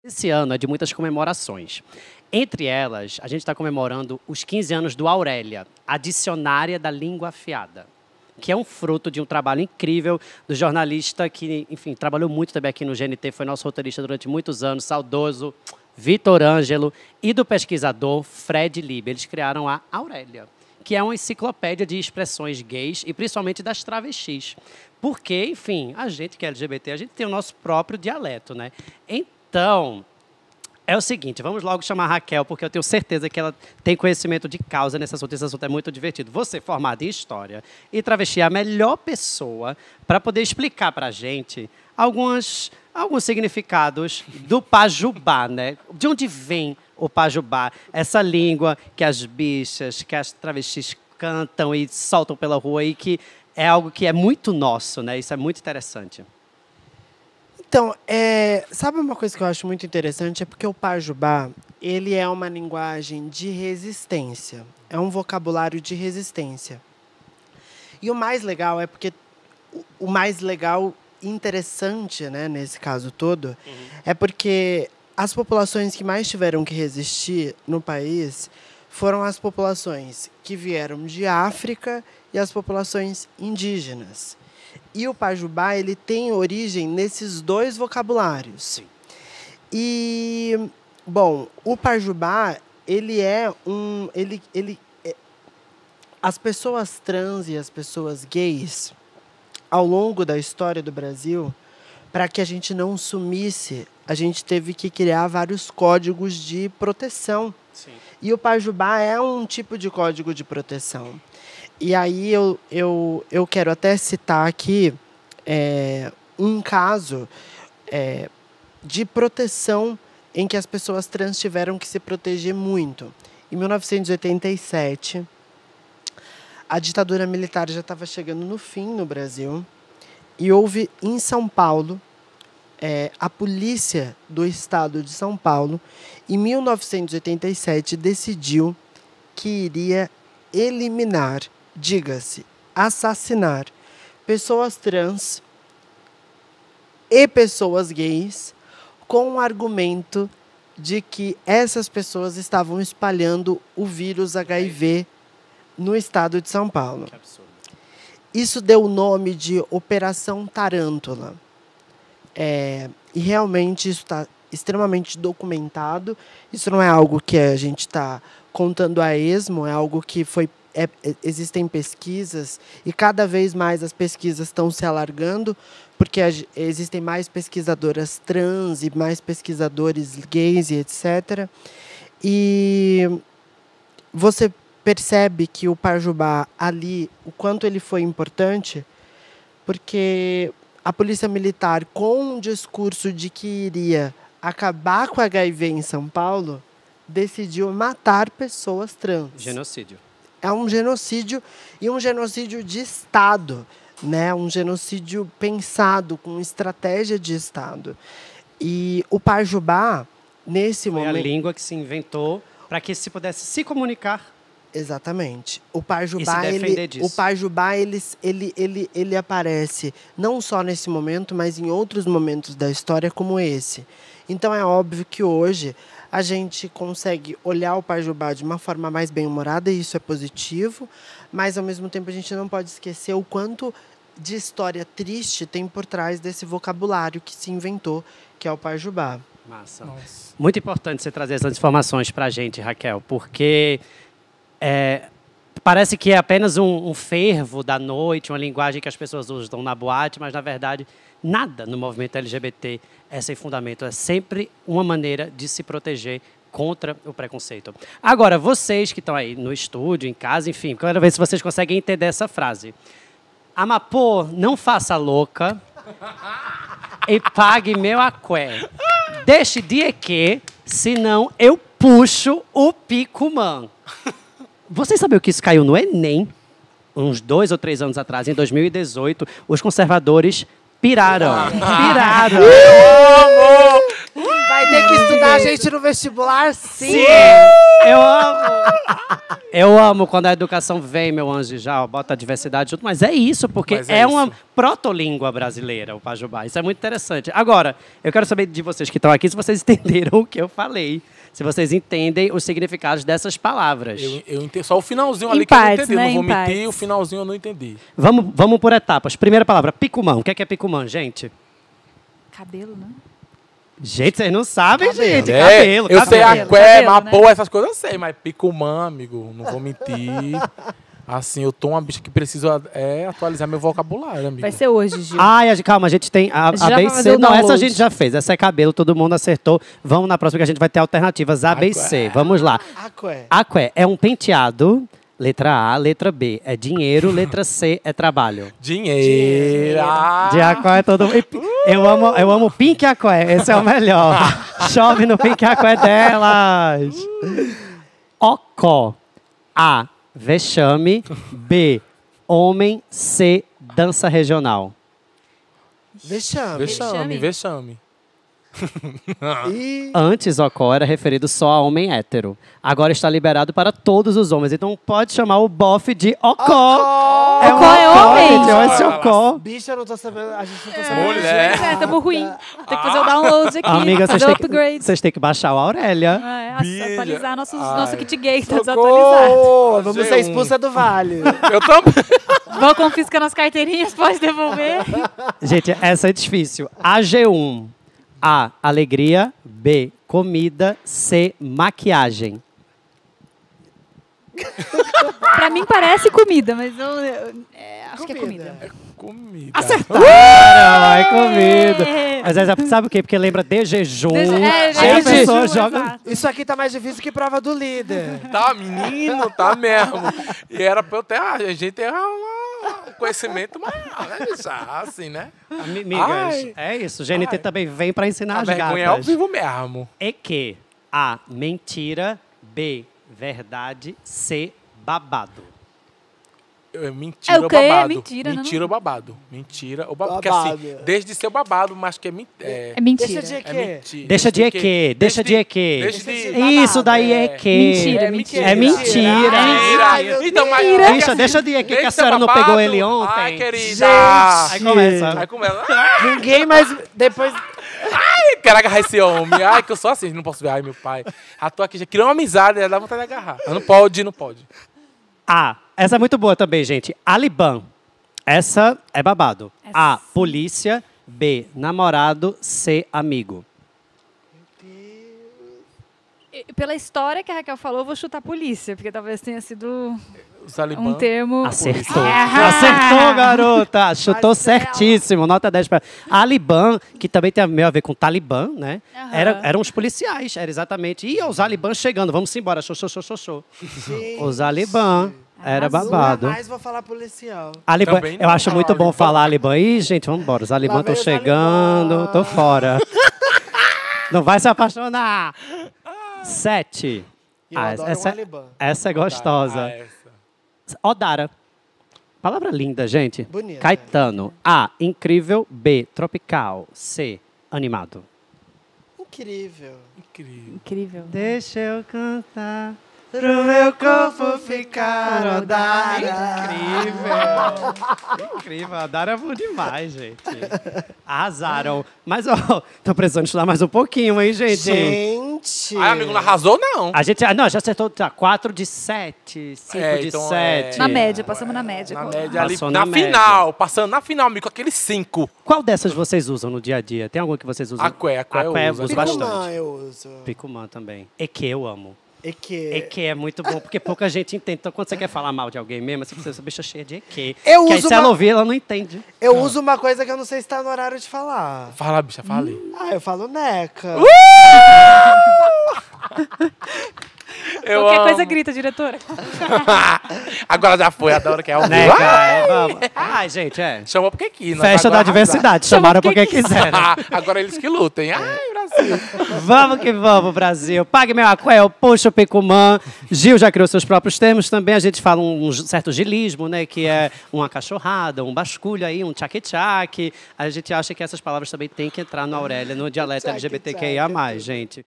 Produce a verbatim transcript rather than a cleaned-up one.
Esse ano é de muitas comemorações. Entre elas, a gente está comemorando os quinze anos do Aurélia, a dicionária da língua afiada, que é um fruto de um trabalho incrível do jornalista que, enfim, trabalhou muito também aqui no G N T, foi nosso roteirista durante muitos anos, saudoso Vitor Ângelo, e do pesquisador Fred Lieb. Eles criaram a Aurélia, que é uma enciclopédia de expressões gays e principalmente das travestis. Porque, enfim, a gente que é L G B T, a gente tem o nosso próprio dialeto, né? Então, é o seguinte, vamos logo chamar a Raquel, porque eu tenho certeza que ela tem conhecimento de causa nesse assunto. Esse assunto é muito divertido. Você, formada em História e travesti, é a melhor pessoa para poder explicar para a gente algumas, alguns significados do pajubá, né? De onde vem o pajubá? Essa língua que as bichas, que as travestis cantam e soltam pela rua e que é algo que é muito nosso, né? Isso é muito interessante. Então, é, sabe uma coisa que eu acho muito interessante? É porque o pajubá, ele é uma linguagem de resistência. É um vocabulário de resistência. E o mais legal é porque... O mais legal e interessante, né, nesse caso todo, uhum. é porque as populações que mais tiveram que resistir no país foram as populações que vieram de África e as populações indígenas. E o pajubá, ele tem origem nesses dois vocabulários. Sim. E, bom, o pajubá, ele é um... Ele, ele, é, as pessoas trans e as pessoas gays, ao longo da história do Brasil, para que a gente não sumisse, a gente teve que criar vários códigos de proteção. Sim. E o pajubá é um tipo de código de proteção. E aí eu, eu, eu quero até citar aqui é, um caso é, de proteção em que as pessoas trans tiveram que se proteger muito. Em mil novecentos e oitenta e sete, a ditadura militar já estava chegando no fim no Brasil e houve em São Paulo, é, a polícia do estado de São Paulo, em mil novecentos e oitenta e sete, decidiu que iria eliminar, diga-se, assassinar pessoas trans e pessoas gays com o argumento de que essas pessoas estavam espalhando o vírus H I V no estado de São Paulo. Que absurdo. Isso deu o nome de Operação Tarântula. É, e realmente isso está extremamente documentado. Isso não é algo que a gente está contando a esmo, é algo que foi É, existem pesquisas e cada vez mais as pesquisas estão se alargando porque a, existem mais pesquisadoras trans e mais pesquisadores gays e etcétera. E você percebe que o pajubá ali, o quanto ele foi importante, porque a polícia militar, com um discurso de que iria acabar com o H I V em São Paulo, decidiu matar pessoas trans. Genocídio. É um genocídio, e um genocídio de Estado, né? Um genocídio pensado com estratégia de Estado. E o pajubá, nesse Foi momento... a língua que se inventou para que se pudesse se comunicar. Exatamente. O pajubá, e se defender ele, disso. O pajubá ele, ele, ele, ele aparece não só nesse momento, mas em outros momentos da história como esse. Então é óbvio que hoje a gente consegue olhar o pajubá de uma forma mais bem-humorada, e isso é positivo, mas, ao mesmo tempo, a gente não pode esquecer o quanto de história triste tem por trás desse vocabulário que se inventou, que é o pajubá. Massa. Nossa. Muito importante você trazer essas informações para a gente, Raquel, porque é, parece que é apenas um, um fervo da noite, uma linguagem que as pessoas usam na boate, mas, na verdade, nada no movimento L G B T é sem fundamento. É sempre uma maneira de se proteger contra o preconceito. Agora, vocês que estão aí no estúdio, em casa, enfim, quero ver se vocês conseguem entender essa frase. Amapô, não faça louca e pague meu aqué. Deixe de eque, senão eu puxo o picumã. Vocês sabiam que isso caiu no Enem? Uns dois ou três anos atrás, em dois mil e dezoito, os conservadores piraram. Piraram. Vai ter que estudar a gente no vestibular, sim. Sim. Eu amo. Eu amo quando a educação vem, meu anjo, já ó, bota a diversidade junto, mas é isso, porque Mas é, é uma isso. protolíngua brasileira, o Pajubá. Isso é muito interessante. Agora, eu quero saber de vocês que estão aqui se vocês entenderam o que eu falei. Se vocês entendem os significados dessas palavras. Eu, eu entendi. Só o finalzinho ali Em que eu não partes, entendi. né? Não vou Em mentir, partes. o finalzinho eu não entendi. Vamos, vamos por etapas. Primeira palavra, picumã. O que é, que é picumã, gente? Cabelo, né? Gente, vocês não sabem, Cabelo. gente. É, Cabelo, eu cabelo. sei a cabelo, cué, cabelo, né? mapô, essas coisas eu sei, mas picumã, amigo, não vou mentir. Assim, eu tô uma bicha que preciso é, atualizar meu vocabulário, amigo. Vai ser hoje, Gil. Ai, a gente- calma, a gente tem a, A gente a já B e vai fazer C. o Não, essa a download. gente já fez. Essa é cabelo, todo mundo acertou. Vamos na próxima que a gente vai ter alternativas A, B e C. Vamos lá. Aqué. Aqué é um penteado. Letra A, letra B é dinheiro, letra C é trabalho. Dinheiro. Ah, De aqué é todo mundo. Eu amo, eu amo Pink Aqué, esse é o melhor. Chove no Pink Aqué delas. Ocó. A, vexame. B, homem. C, dança regional. Vexame. Vexame, Vexame. vexame. E Antes, Ocó era referido só a homem hétero. Agora está liberado para todos os homens. Então pode chamar o bofe de Ocó. Ocó! um Ocó é homem? gente, é esse Ocó. bicha, eu não tô sabendo. A gente não tá sabendo. Mulher. É, tamo ruim. Tem que fazer o download aqui. Amiga, vocês fazer o têm, que, upgrade. vocês têm que baixar o Aurélia. É, as- Bilha. atualizar nossos, Ai. nosso kit gay, tá desatualizado. Socorro! Vamos ser Fazer um- expulsa do vale. Eu também. Vão confiscando as carteirinhas, pode devolver. Gente, essa é difícil. A G um. A, alegria. B, comida. C, maquiagem. Pra mim parece comida, mas eu, eu- é, acho que é Comida. comida. Comida. Não, é comida. Mas é, sabe o quê? Porque lembra de jejum. Deje- é, Aí a gente, pessoa jejum, joga... exato. Isso aqui tá mais difícil que prova do líder. Tá, menino, tá mesmo. E era pra eu ter, ah, a gente ter um conhecimento maior, né? Já, assim, né? Amigas, Ai. é isso. O G N T Ai. também vem para ensinar A as vergonha é ao gatas. vivo mesmo. É que A, mentira. B, verdade. C, babado. É mentira É o ou quê? babado? Mentira, não- mentira ou babado? Mentira ou babado. Porque Babado. assim, desde ser o babado, mas que é, men- é, É mentira. Deixa de é quê? mentira. Deixa de EQ, deixa de EQ. Deixa de... Deixa de- Isso daí é EQ. Mentira, É mentira. É mentira. Ai, meu Então, mas... Mentira. Bicha, deixa de EQ que a Deixa senhora não babado. pegou ele ontem. Ai, querida. Aí começa. Aí começa. Ai, Ninguém mais. Depois. quero agarrar esse homem. Ai, que eu sou assim, não posso ver. Ai, meu pai. A tua aqui já criou uma amizade, dá vontade de agarrar. Não pode, não pode. A, essa é muito boa também, gente. Aliban. Essa é babado. Essa A, sim. polícia. B, namorado. C, amigo. E pela história que a Raquel falou, eu vou chutar polícia, porque talvez tenha sido Os talibã. um termo... Acertou. Ah! Acertou, garota. Chutou Marcela. certíssimo. Nota dez para Aliban, que também tem meio a ver com Talibã, né? Aham. Era, eram os policiais, era exatamente. E os Alibã chegando. Vamos embora. Show, show, show, show, show. Os Alibã. Era Arrasou. babado. Nunca mais vou falar policial. Aliban, Também eu não. acho muito bom Alibã. falar Aliban. Ih, gente, vamos embora. Os Alibã Lá estão vem os chegando. Alibã. Tô fora. Não vai se apaixonar. Sete. E eu Ah, adoro essa, um Alibã. essa é gostosa. Ah, essa. Odara. Palavra linda, gente. Bonita. Caetano. A, incrível. B, tropical. C, animado. Incrível. Incrível. Incrível. Deixa eu cantar. Pro meu corpo ficar Odara. Incrível. Incrível. A Dara é bom demais, gente. Arrasaram. Mas, ó, tô precisando estudar mais um pouquinho, hein, gente? Gente. Ai, amigo, não arrasou, não. A gente, ah, não, já acertou tá, quatro de sete, cinco É, de então, sete. é- Na média, passamos na média. Na Com- média ali, Passou na, na média. final, passando na final, amigo, com aqueles cinco. Qual dessas vocês usam no dia a dia? Tem alguma que vocês usam? Aqué, aqué eu Aqué uso, uso aqué eu bastante. Picumã eu uso. Picumã também. Eque eu amo. Eque. Eque é muito bom, porque pouca gente entende. Então, quando você quer falar mal de alguém mesmo, você precisa essa bicha cheia de eque. Eu que aí, uso se ela uma- ouvir, ela não entende. Eu uso uma coisa que eu não sei se tá no horário de falar. Fala, bicha, fala aí. Ah, eu falo neca. Eu Qualquer amo. coisa grita, diretora. Agora já foi, adoro que é ao vivo. Né, Ah, cara? Vamos. Ai, gente, é. chamou porque quis. nós Festa da agora diversidade. Chamou Chamaram porque porque quiseram. arrasar. Agora eles que lutem. Ai, Brasil. Vamos que vamos, Brasil. Pague meu aquel, puxa o picumã. Gil já criou seus próprios termos também. A gente fala um certo gilismo, né? Que é uma cachorrada, um basculho aí, um tchaque-tchaque. A gente acha que essas palavras também têm que entrar na Aurélia, no dialeto Tchaque-tchaque. L G B T Q I A mais, gente.